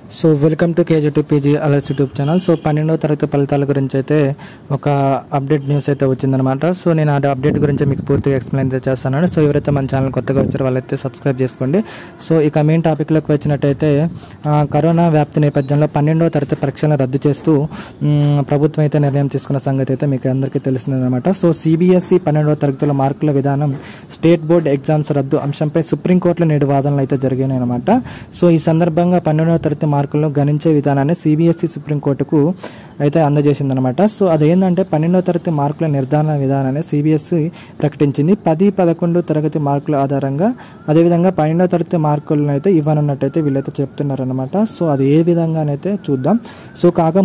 So welcome to KG to PG alerts YouTube channel. So 12వ తరగతి ఫలితాల గురించి అయితే ఒక అప్డేట్ న్యూస్ అయితే వచ్చిందనమాట. సో నేను ఆ అప్డేట్ గురించి మీకు పూర్తిగా ఎక్స్ప్లెయిన్ చేస్తాను. సో ఎవరైతే మన ఛానల్ కొత్తగా వచ్చారో వాళ్ళైతే సబ్స్క్రైబ్ చేసుకోండి. సో ఇక మెయిన్ టాపిక్లోకి వచ్చినట్టయితే కరోనా వ్యాప్తి నేపథ్యంలో 12వ తరగతి పరీక్షలను రద్దు చేస్తూ ప్రభుత్వం అయితే నిర్ణయం తీసుకున్న సంగతి అయితే మీకు అందరికీ తెలిసిందనమాట. సో సిబిఎస్ఈ 12వ తరగతిలో మార్కుల విధానం, స్టేట్ బోర్డ్ ఎగ్జామ్స్ రద్దు అంశంపై సుప్రీంకోర్టులో నేడు వాదనలు అయితే జరిగాయి అనమాట. సో ఈ సందర్భంగా 12వ తరగతి మార్కులను గణించే విధానాన్ని సిబిఎస్ఈ సుప్రీంకోర్టుకు అయితే అందజేసిందనమాట. సో అదేంటంటే 12వ తరగతి మార్కుల నిర్ధారణ విధానాన్ని సిబిఎస్ఈ ప్రకటించింది. 10, 11 తరగతి మార్కుల ఆధారంగా అదేవిధంగా 12వ తరగతి మార్కులను అయితే ఇవ్వనున్నట్టయితే వీళ్ళైతే చెప్తున్నారనమాట. సో అది ఏ విధంగానైతే చూద్దాం. సో కాగా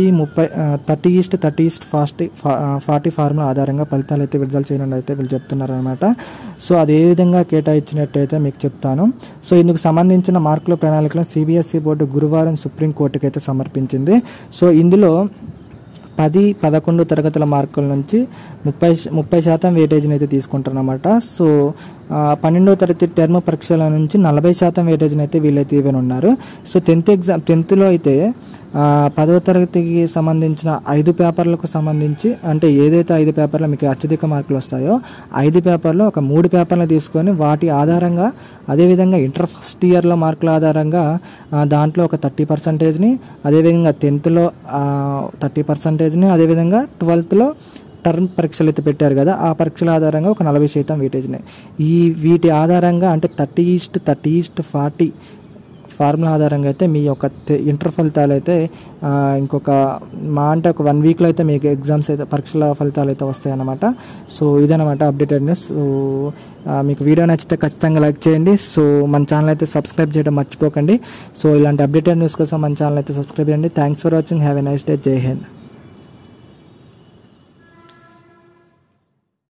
30-30 ఫార్ములా ఆధారంగా ఫలితాలు అయితే విడుదల చేయనున్నట్టు అయితే వీళ్ళు చెప్తున్నారనమాట. సో అది ఏ విధంగా కేటాయించినట్టయితే మీకు చెప్తాను. సో ఇందుకు సంబంధించిన మార్కుల ప్రణాళికలను సిబిఎస్ఈ బోర్డు గురువారం సుప్రీంకోర్టుకి అయితే సమర్పించింది. సో ఇందులో 10, 11 తరగతుల మార్కుల నుంచి 30% వెయిటేజ్ని అయితే తీసుకుంటారన్నమాట. సో 12వ తరగతి టర్మ్ పరీక్షల నుంచి 40% వెయిటేజ్ని అయితే వీళ్ళైతే ఇవ్వనున్నారు. సో 10th అయితే 10వ తరగతికి సంబంధించిన 5 పేపర్లకు సంబంధించి, అంటే ఏదైతే 5 పేపర్లో మీకు అత్యధిక మార్కులు వస్తాయో 5 పేపర్లో ఒక 3 పేపర్లు తీసుకొని వాటి ఆధారంగా, అదేవిధంగా ఇంటర్ ఫస్ట్ ఇయర్లో మార్కుల ఆధారంగా దాంట్లో ఒక 30%ని, అదేవిధంగా 10thలో 30%ని, అదేవిధంగా 12thలో టర్మ్ పరీక్షలు అయితే పెట్టారు కదా, ఆ పరీక్షల ఆధారంగా ఒక 40% వెయిటేజ్ని, వీటి ఆధారంగా అంటే 30:30:40 ఫార్ములా ఆధారంగా అయితే మీ యొక్క ఇంటర్ ఫలితాలు అయితే ఇంకొక అంటే ఒక 1 వీక్లో అయితే మీకు ఎగ్జామ్స్ అయితే పరీక్షల ఫలితాలు అయితే వస్తాయన్నమాట. సో ఇదన్నమాట అప్డేటెడ్ న్యూస్. సో మీకు వీడియో నచ్చితే ఖచ్చితంగా లైక్ చేయండి. సో మన ఛానల్ అయితే సబ్స్క్రైబ్ చేయడం మర్చిపోకండి. సో ఇలాంటి అప్డేటెడ్ న్యూస్ కోసం మన ఛానల్ అయితే సబ్స్క్రైబ్ చేయండి. Thanks for watching. Have a nice day. Jai Hind.